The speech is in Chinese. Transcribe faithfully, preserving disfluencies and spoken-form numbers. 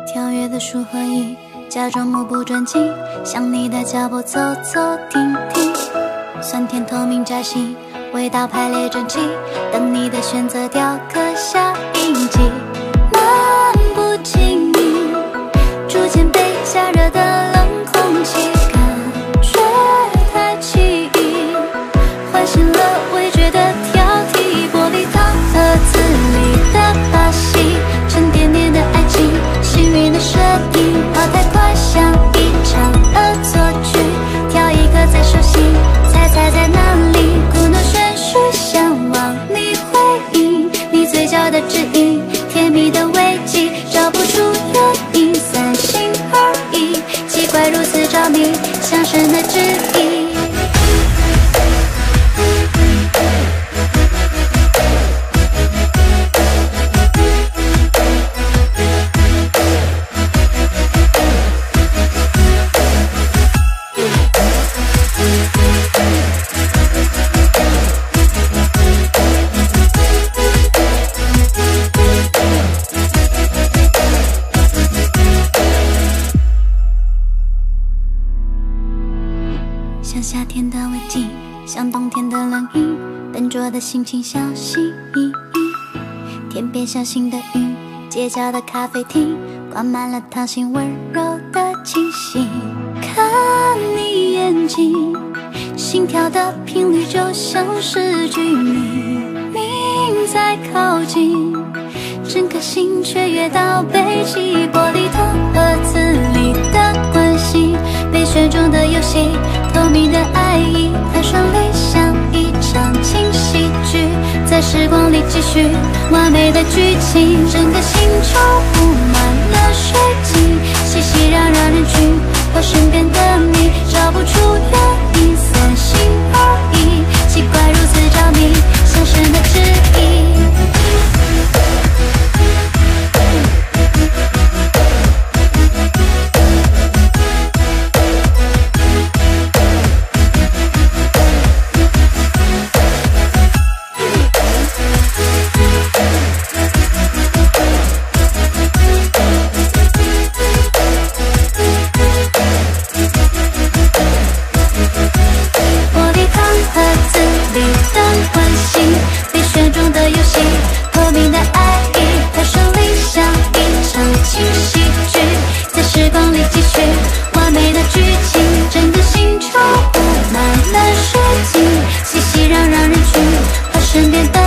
跳跃的树和影，假装目不转睛，向你的脚步走走停停。酸甜透明夹心，味道排列整齐，等你的选择雕刻下印记。漫不经意，逐渐被加热的冷空气，感觉太奇异，唤醒了味觉的挑剔。玻璃糖盒子里的把戏，沉甸甸的爱情，幸运的设定，跑太快像一场恶作剧，挑一个最熟悉，猜猜在哪里？故弄玄虚，向往你回应，你嘴角的指引，甜蜜的危机，找不出原因，三心二意，奇怪如此着迷，像神的旨意。像夏天的围巾，像冬天的冷饮，笨拙的心情小心翼翼。天边小心的云，街角的咖啡厅，挂满了糖心温柔的清醒。看你眼睛，心跳的频率就像是居民，明在靠近，整颗心却跃到北极。玻璃糖盒子里的关心，被选中的游戏，透明的爱意，太顺利像一场轻喜剧，在时光里继续完美的剧情。整个星球布满了水晶，熙熙攘攘人群，我身边的你，找不出原因，三心二意，奇怪如此着迷，像神的旨意。被选中的游戏，透明的爱意，太顺利像一场轻喜剧，在时光里继续完美的剧情。整个星球布满了水晶，熙熙攘攘人群，我身边的